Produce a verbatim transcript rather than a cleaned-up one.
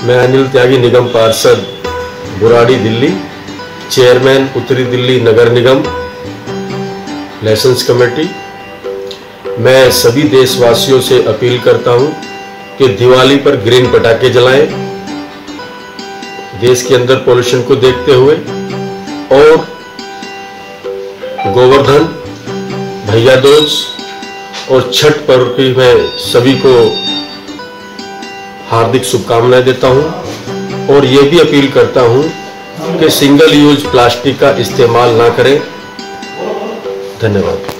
मैं अनिल त्यागी, निगम पार्षद बुराड़ी दिल्ली, चेयरमैन उत्तरी दिल्ली नगर निगम लाइसेंस कमेटी। मैं सभी देशवासियों से अपील करता हूं कि दिवाली पर ग्रीन पटाखे जलाएं, देश के अंदर पॉल्यूशन को देखते हुए, और गोवर्धन, भैया दूज और छठ पर्व की मैं सभी को हार्दिक शुभकामनाएं देता हूं और ये भी अपील करता हूं कि सिंगल यूज प्लास्टिक का इस्तेमाल ना करें। धन्यवाद।